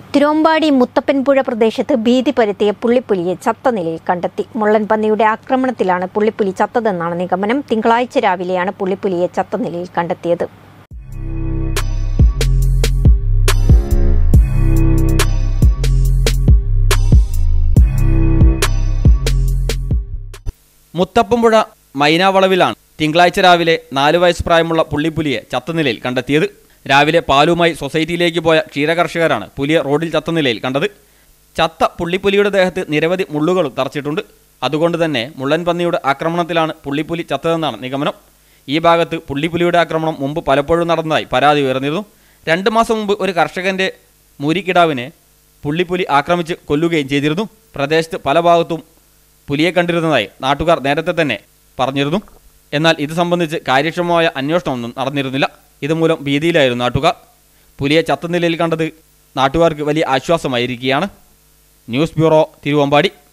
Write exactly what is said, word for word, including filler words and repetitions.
തിരുവമ്പാടി മുത്തപ്പൻപുഴ പ്രദേശത്ത് ഭീതി പരത്തിയ പുള്ളിപ്പുലിയെ ചത്ത നിലയിൽ കണ്ടെത്തി. മുള്ളൻ പന്നിയുടെ ആക്രമണത്തിലാണ് പുള്ളിപ്പുലി ചത്തതെന്നാണ് നിഗമനം. തിങ്കളാഴ്ച രാവിലെയാണ് പുള്ളിപ്പുലിയെ ചത്ത നിലയിൽ കണ്ടെത്തിയത്. മുത്തപ്പൻപുഴ മൈനാവളവിലാണ് തിങ്കളാഴ്ച രാവിലെ നാലു വയസ്സ് പ്രായമുള്ള പുള്ളിപ്പുലിയെ ചത്ത നിലയിൽ കണ്ടെത്തിയത്. രാവിലെ പാലുമായി സൊസൈറ്റിയിലേക്ക് പോയ ക്ഷീരകർഷകരാണ് പുലിയെ റോഡിൽ ചത്ത നിലയിൽ കണ്ടത്. ചത്ത പുള്ളിപ്പുലിയുടെ ദേഹത്ത് നിരവധി മുള്ളുകളും തറച്ചിട്ടുണ്ട്. അതുകൊണ്ട് തന്നെ മുള്ളൻ പന്നിയുടെ ആക്രമണത്തിലാണ് പുള്ളിപ്പുലി ചത്തതെന്നാണ് നിഗമനം. ഈ ഭാഗത്ത് പുള്ളിപ്പുലിയുടെ ആക്രമണം മുമ്പ് പലപ്പോഴും നടന്നതായി പരാതി ഉയർന്നിരുന്നു. രണ്ട് മാസം മുമ്പ് ഒരു കർഷകന്റെ മൂരിക്കിടാവിനെ പുള്ളിപ്പുലി ആക്രമിച്ച് കൊല്ലുകയും ചെയ്തിരുന്നു. പ്രദേശത്ത് പല ഭാഗത്തും പുലിയെ കണ്ടിരുന്നതായി നാട്ടുകാർ നേരത്തെ തന്നെ പറഞ്ഞിരുന്നു. എന്നാൽ ഇത് സംബന്ധിച്ച് കാര്യക്ഷമമായ അന്വേഷണമൊന്നും നടന്നിരുന്നില്ല. ഇതുമൂലം ഭീതിയിലായിരുന്നു നാട്ടുകാർ. പുലിയെ ചത്ത നിലയിൽ കണ്ടത് നാട്ടുകാർക്ക് വലിയ ആശ്വാസമായിരിക്കുകയാണ്. News bureau, Thiruvambady.